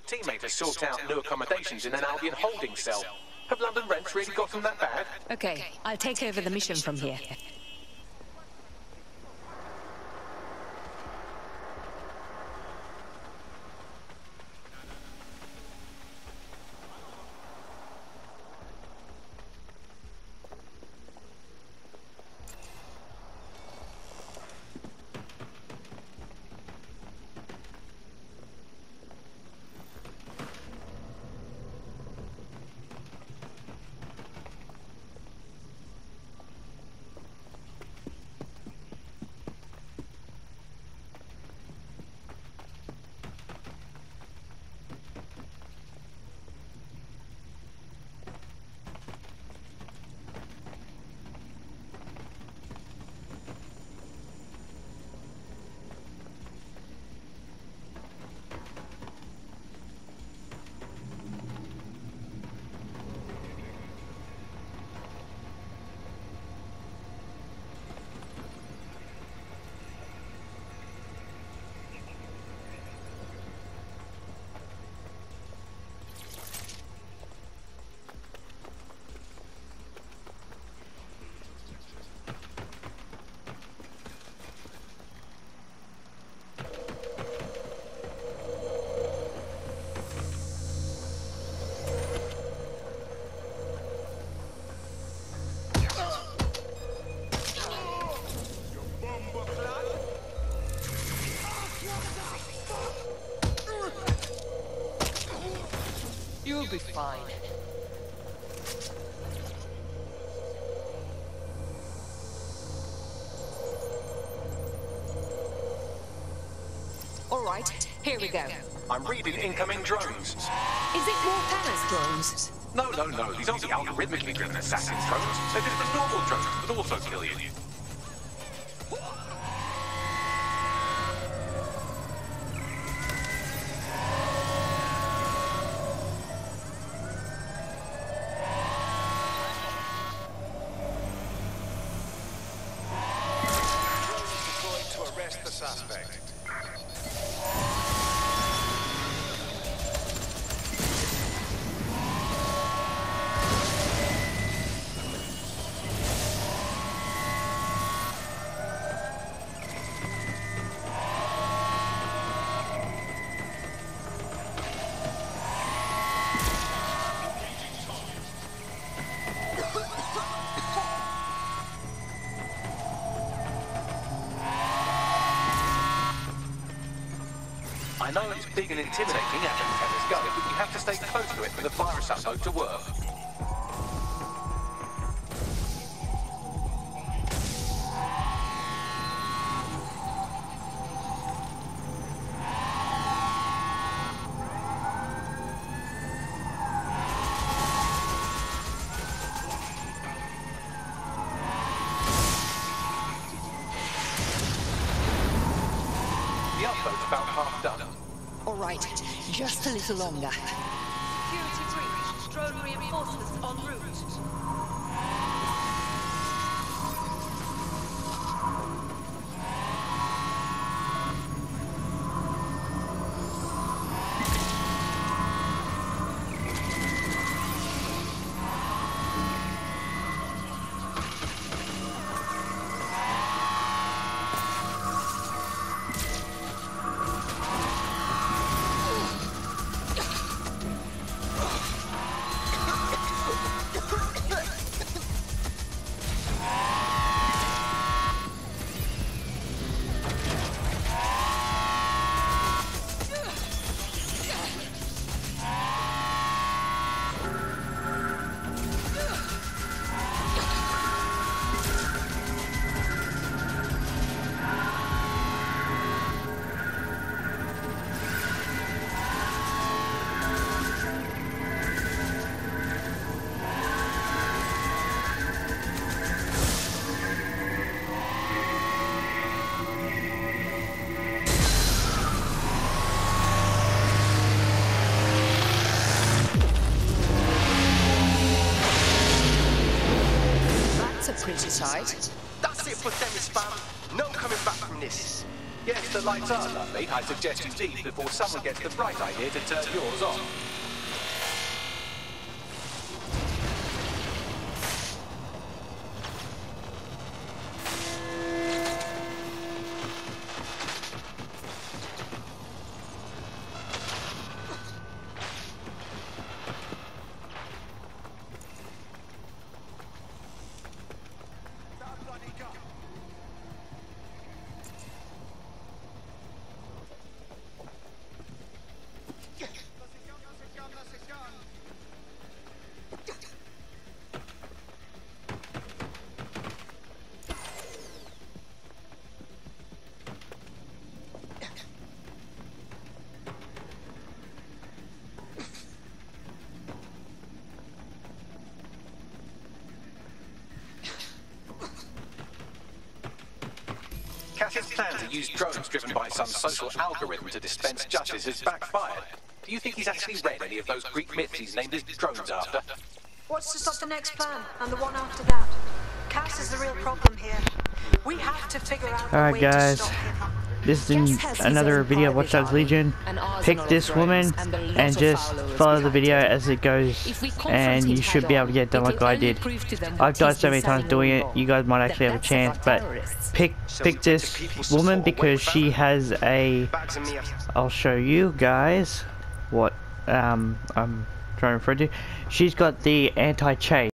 Teammate has sought out new accommodations in an Albion holding cell. Have London rents really got them that bad? Okay, I'll take over the mission from here. You'll be fine. All right, here we go. I'm reading incoming drones. Is it Warhammer's drones? No. These aren't the algorithmically driven assassin's drones. They're just the normal drones that also kill you. The suspect. I know it's big and intimidating at the go, but you have to stay close to it for the virus upload to work. The upload's about half done. All right, just a little longer. Security breach. Drone reinforcements en route. Pretty tight. That's it for semi-spam. No coming back from this. Yes, the lights are lovely. I suggest you leave before someone gets the bright idea to turn yours on. Cass's plan to use drones driven by some social algorithm to dispense justice has backfired. Do you think he's actually read any of those Greek myths he's named his drones after? What's to stop the next plan and the one after that? Cass is the real problem here. We have to figure out a way to stop him. This is another video of Watch Dogs Legion. Pick this woman and just follow the video as it goes, and you should be able to get done like I did. I've died so many times doing it, you guys might actually have a chance, but pick this woman because she has a... I'll show you guys what I'm trying to refer to. She's got the anti-chase.